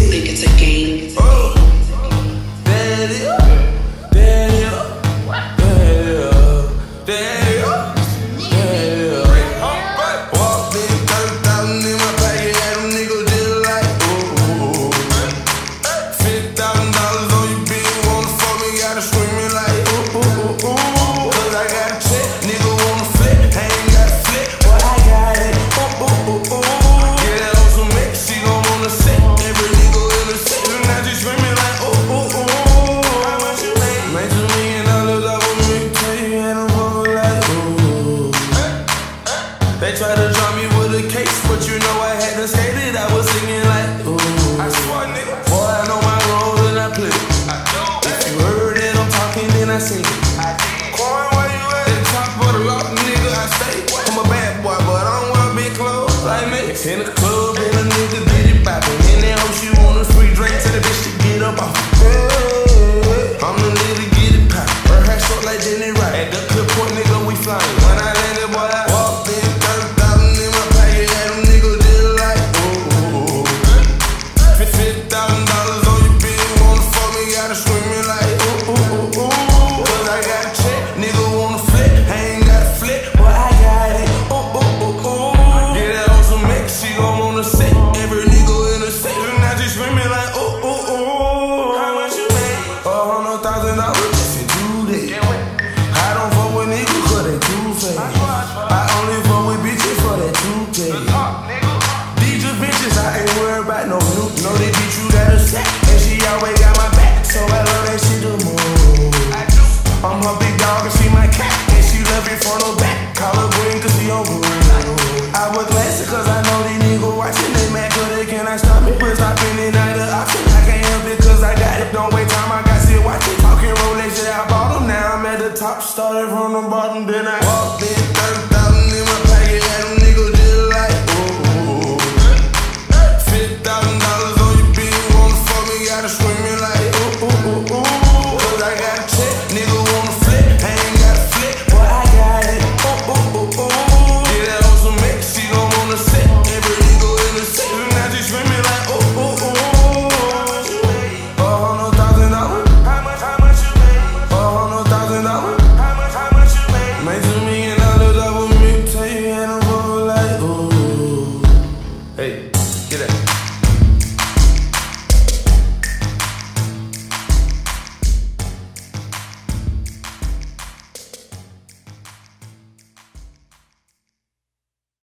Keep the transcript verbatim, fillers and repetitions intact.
think it's a game. Oh, daddy, daddy, daddy, daddy, daddy. Walked in, thirty thousand in my pocket, had them niggas just like, ooh. Fifty thousand dollars on your bill, wanna fuck me, gotta screaming like, ooh, ooh, ooh, ooh. Cause I got a check, nigga wanna flip, I ain't got a flip, but I got it, ooh, ooh, ooh, ooh. Get that on some mix, she gon' wanna sit, every nigga in the set, and I just screaming like, ooh, ooh, ooh. How much you make? Make two million dollars off of me, tell you, and I'm fucking like, ooh. They tried to drop me with a case, but you know I had to skate it, I was singing like, ooh. I swear, nigga, boy, I know my role and I play it. If you heard it, I'm talking, then I sing it. Coin, where you at? At the top of the rock, nigga, I stay. I'm a bad boy, but I don't wear big clothes like me. In the club, and a nigga did it poppin'. And then hope she want a free drink, tell the bitch to get up off it. I'm the nigga get it poppin'. Her hair short like Jenny Wright. At the clip point, nigga, we flyin'. When I landed, boy, I walked in, thirty thousand in my pocket, had them niggas just like, ooh. Fifty thousand dollars on your bill, wanna fuck me, gotta screaming like, ooh, ooh, ooh, ooh. Cause I got a check, nigga wanna flip, I ain't got a flip, but I got it, ooh, ooh, ooh, ooh. Get that on some mix, she gon' wanna sit, every nigga in the set, and I just screaming like, ooh, ooh, ooh. How much you make? A hundred thousand dollars just to do that. I don't fuck with niggas cause they too fake. I only fuck with bitches for that two K. These are bitches, I ain't worried about no new. Know they beat you got a set, and she always got my back, so I love that shit the most. I'm her big dog and she my cat, and she love it front or back. Call her green cause she on blue. I was classy cause I know these niggas watching, they mad cause they cannot stop me, but stop it.